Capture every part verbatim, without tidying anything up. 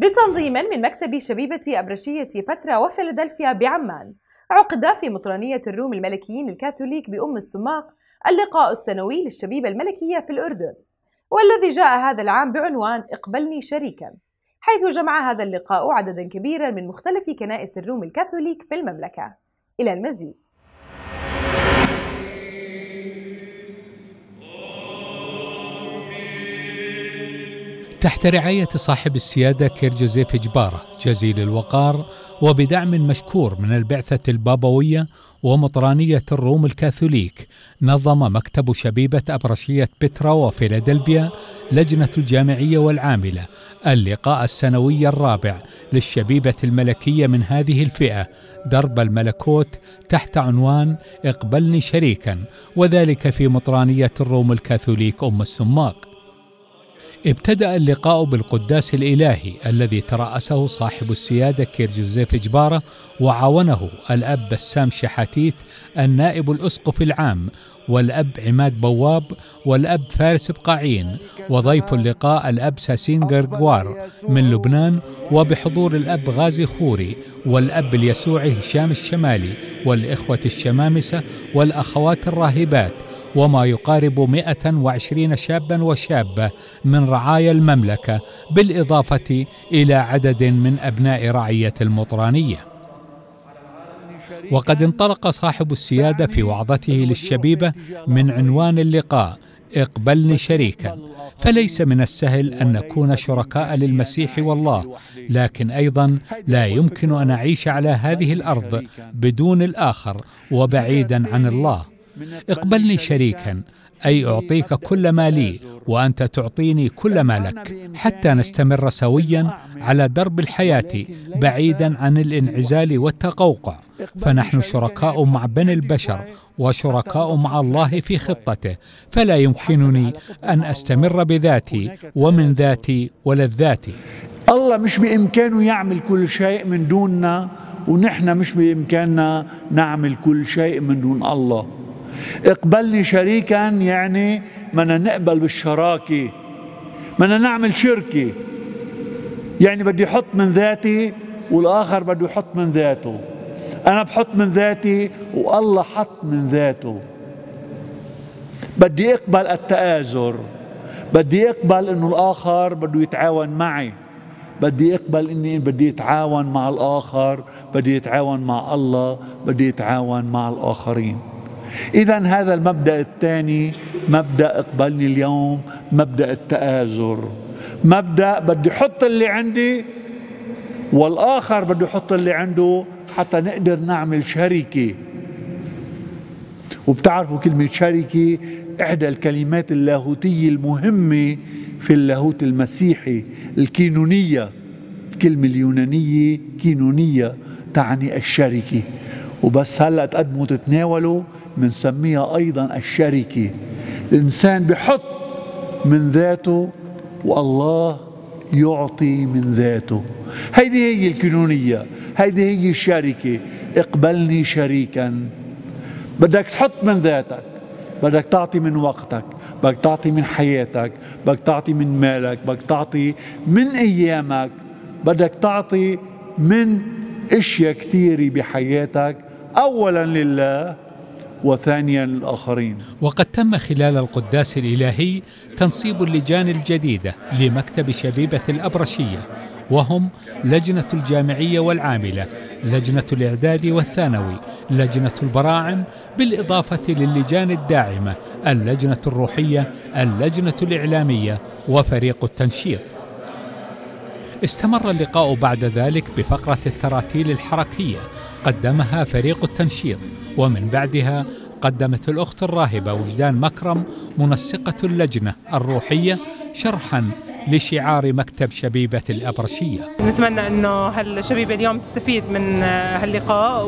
بتنظيم من مكتب شبيبة أبرشية بترا وفيلادلفيا بعمان، عقد في مطرانية الروم الملكيين الكاثوليك بأم السماق اللقاء السنوي للشبيبة الملكية في الأردن، والذي جاء هذا العام بعنوان اقبلني شريكا، حيث جمع هذا اللقاء عددا كبيرا من مختلف كنائس الروم الكاثوليك في المملكة. إلى المزيد. تحت رعاية صاحب السيادة كير جوزيف جبارة جزيل الوقار، وبدعم مشكور من البعثة البابوية ومطرانية الروم الكاثوليك، نظم مكتب شبيبة أبرشية بترا وفيلادلفيا لجنة الجامعية والعاملة اللقاء السنوي الرابع للشبيبة الملكية من هذه الفئة درب الملكوت تحت عنوان اقبلني شريكا، وذلك في مطرانية الروم الكاثوليك أم السماق. ابتدأ اللقاء بالقداس الإلهي الذي ترأسه صاحب السيادة كير جوزيف جبارة، وعاونه الأب بسام شحاتيت النائب الأسقف العام، والأب عماد بواب، والأب فارس بقاعين، وضيف اللقاء الأب ساسين غرغوار من لبنان، وبحضور الأب غازي خوري والأب اليسوعي هشام الشمالي والإخوة الشمامسة والأخوات الراهبات، وما يقارب مئة وعشرين شابا وشابة من رعايا المملكة، بالإضافة إلى عدد من أبناء رعية المطرانية. وقد انطلق صاحب السيادة في وعظته للشبيبة من عنوان اللقاء اقبلني شريكا، فليس من السهل أن نكون شركاء للمسيح والله، لكن أيضا لا يمكن أن أعيش على هذه الأرض بدون الآخر وبعيدا عن الله. اقبلني شريكا أي أعطيك كل ما لي وأنت تعطيني كل ما لك، حتى نستمر سويا على درب الحياة بعيدا عن الانعزال والتقوقع، فنحن شركاء مع بني البشر وشركاء مع الله في خطته، فلا يمكنني أن أستمر بذاتي ومن ذاتي ولذاتي. الله مش بإمكانه يعمل كل شيء من دوننا، ونحن مش بإمكاننا نعمل كل شيء من دون الله. اقبلني شريكا يعني بدنا نقبل بالشراكة، بدنا نعمل شركة، يعني بدي احط من ذاتي والآخر بده يحط من ذاته، أنا بحط من ذاتي والله حط من ذاته. بدي اقبل التآزر، بدي اقبل انه الآخر بده يتعاون معي، بدي اقبل اني بدي اتعاون مع الآخر، بدي اتعاون مع الله، بدي اتعاون مع الآخرين. إذا هذا المبدأ الثاني، مبدأ اقبلني اليوم، مبدأ التآزر، مبدأ بدي احط اللي عندي والآخر بده يحط اللي عنده حتى نقدر نعمل شركة. وبتعرفوا كلمة شركة إحدى الكلمات اللاهوتية المهمة في اللاهوت المسيحي، الكينونية. الكلمة اليونانية كينونية تعني الشركة، وبس هلأ تقدموا تتناولوا بنسميها أيضا الشركة. الإنسان بحط من ذاته والله يعطي من ذاته. هيدي هي الكينونية، هيدي هي الشركة. اقبلني شريكا، بدك تحط من ذاتك، بدك تعطي من وقتك، بدك تعطي من حياتك، بدك تعطي من مالك، بدك تعطي من أيامك، بدك تعطي من اشياء كثيرة بحياتك، أولا لله وثانيا للآخرين. وقد تم خلال القداس الإلهي تنصيب اللجان الجديدة لمكتب شبيبة الأبرشية، وهم لجنة الجامعية والعاملة، لجنة الإعداد والثانوي، لجنة البراعم، بالإضافة للجان الداعمة، اللجنة الروحية، اللجنة الإعلامية، وفريق التنشيط. استمر اللقاء بعد ذلك بفقرة التراتيل الحركية قدمها فريق التنشيط، ومن بعدها قدمت الأخت الراهبة وجدان مكرم منسقة اللجنة الروحية شرحا لشعار مكتب شبيبة الأبرشية. نتمنى أنه هالشبيبة اليوم تستفيد من هاللقاء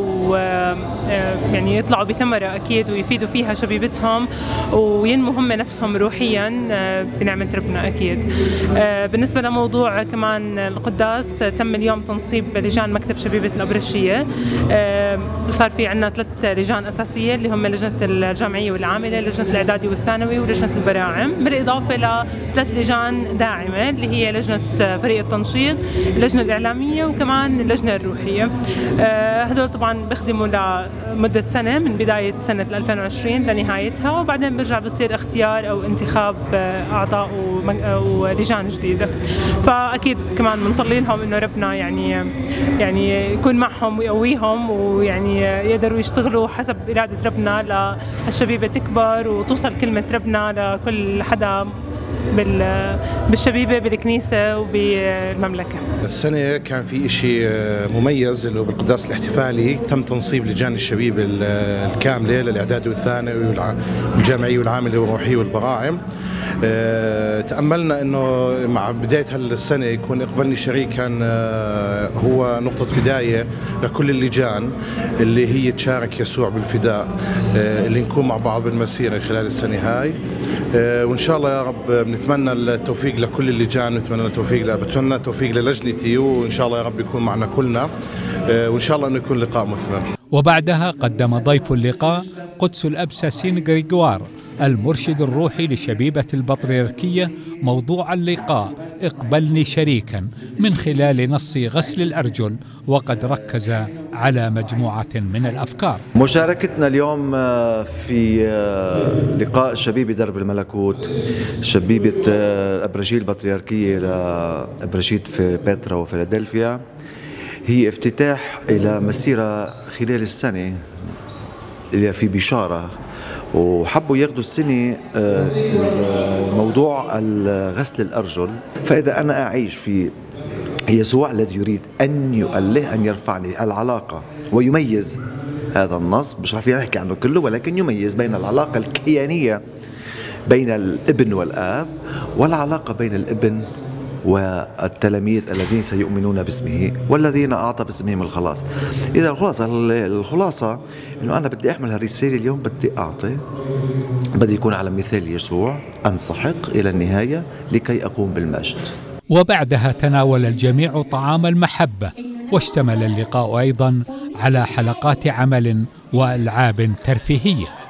ويعني يطلعوا بثمرة أكيد ويفيدوا فيها شبيبتهم وينموا هم نفسهم روحيا بنعمة ربنا أكيد. بالنسبة لموضوع كمان القداس، تم اليوم تنصيب لجان مكتب شبيبة الأبرشية. صار في عندنا ثلاث لجان أساسية اللي هم لجنة الجامعية والعاملة، لجنة الإعدادي والثانوي، ولجنة البراعم، بالإضافة لثلاث لجان داعمة الداعمة اللي هي لجنة فريق التنشيط، اللجنة الإعلامية، وكمان اللجنة الروحية. هذول طبعا بيخدموا لمدة سنة من بداية سنة ألفين وعشرين لنهايتها، وبعدين برجع بصير اختيار أو انتخاب أعضاء ولجان جديدة. فأكيد كمان بنصلي لهم إنه ربنا يعني يعني يكون معهم ويقويهم، ويعني يقدروا يشتغلوا حسب إرادة ربنا للشبيبة تكبر وتوصل كلمة ربنا لكل حدا بالشبيبة بالكنيسة وبالمملكة. السنة كان في إشي مميز اللي هو بالقداس الاحتفالي، تم تنصيب لجان الشبيبة الكاملة للإعدادي والثانوي والجامعي والعاملي والروحي والبراعم. تأملنا أنه مع بداية هالسنة يكون إقبالني شريكا هو نقطة بداية لكل اللجان اللي هي تشارك يسوع بالفداء، اللي نكون مع بعض بالمسيرة خلال السنة هاي. وإن شاء الله يا رب بنتمنى التوفيق لكل اللجان، بنتمنى التوفيق بتمنى التوفيق للجنتي، وإن شاء الله يا رب يكون معنا كلنا، وإن شاء الله أنه يكون لقاء مثمر. وبعدها قدم ضيف اللقاء قدس الأب ساسين غريغوار المرشد الروحي لشبيبة البطريركية موضوع اللقاء اقبلني شريكا من خلال نص غسل الأرجل، وقد ركز على مجموعة من الأفكار. مشاركتنا اليوم في لقاء شبيبة درب الملكوت، شبيبة الأبرشية البطريركية لأبرشية في بيترا وفيلادلفيا، هي افتتاح إلى مسيرة خلال السنة اللي في بشارة، وحبوا ياخذوا السنة موضوع غسل الأرجل. فإذا أنا أعيش في يسوع الذي يريد أن يؤله أن يرفعني العلاقة ويميز هذا النص، مش رح نحكي عنه كله، ولكن يميز بين العلاقة الكيانية بين الابن والآب والعلاقة بين الابن والتلاميذ الذين سيؤمنون باسمه والذين أعطى باسمهم الخلاص. إذا الخلاصة الخلاصة إنه أنا بدي أحمل هالرسالة اليوم، بدي أعطي، بدي يكون على مثال يسوع، أنسحق إلى النهاية لكي أقوم بالمجد. وبعدها تناول الجميع طعام المحبة، واشتمل اللقاء أيضا على حلقات عمل وألعاب ترفيهية.